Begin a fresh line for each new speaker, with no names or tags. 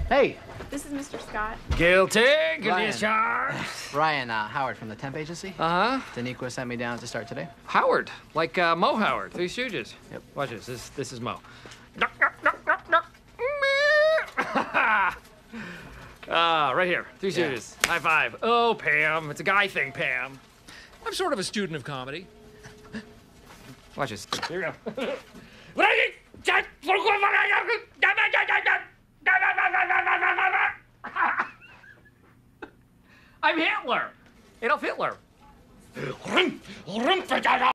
Hey.
This is Mr. Scott.
Guilty as charged.
Ryan, Howard from the temp agency.
Uh-huh.
Daniqua sent me down to start today.
Howard, like Mo Howard, Three Stooges.
Yep.
Watch this. This is Mo. Right here. Three Stooges. Yeah. High five. Oh, Pam. It's a guy thing, Pam.
I'm sort of a student of comedy.
Watch this. Here we go. I'm Hitler. Adolf Hitler.